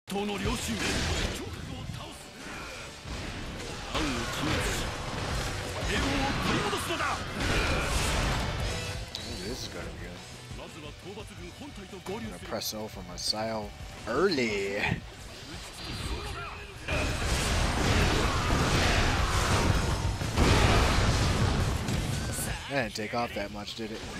This is gonna be good. I'm gonna press O for Masao early. That didn't take off that much, did it?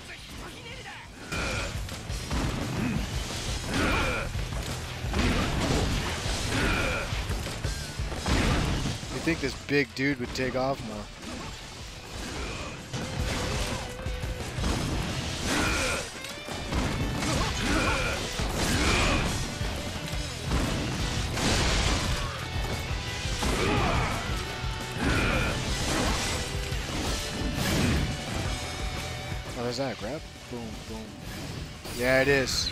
You think this big dude would take off more? Oh, is that a grab? Boom, boom. Yeah, it is.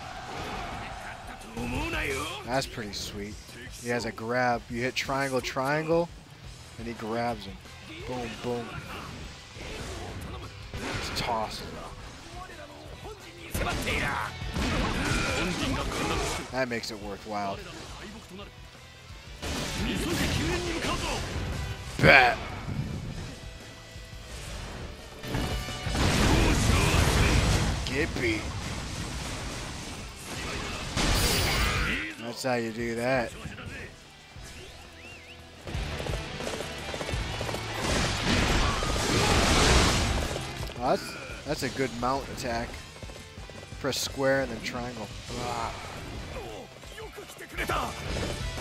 That's pretty sweet. He has a grab. You hit triangle, triangle, and he grabs him. Boom, boom. Just toss it. That makes it worthwhile. Bet. Gippy. That's how you do that. Oh, that's a good mount attack. Press square and then triangle. Ah.